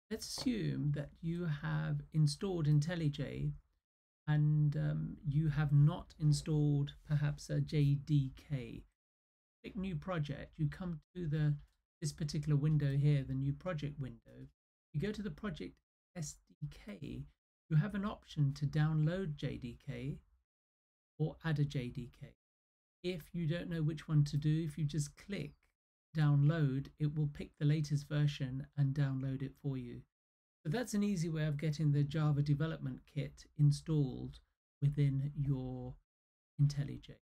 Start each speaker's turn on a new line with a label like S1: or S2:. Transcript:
S1: Let's assume that you have installed IntelliJ and you have not installed perhaps a JDK. Click new project, you come to this particular window here, the new project window. You go to the project SDK, you have an option to download JDK or add a JDK. If you don't know which one to do, if you just click download, it will pick the latest version and download it for you. So that's an easy way of getting the Java development kit installed within your IntelliJ.